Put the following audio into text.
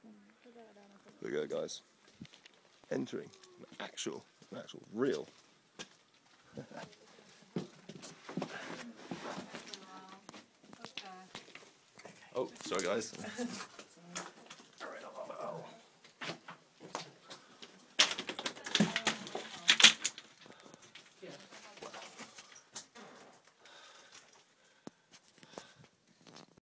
There we go, guys. Entering an actual real. Oh, sorry guys.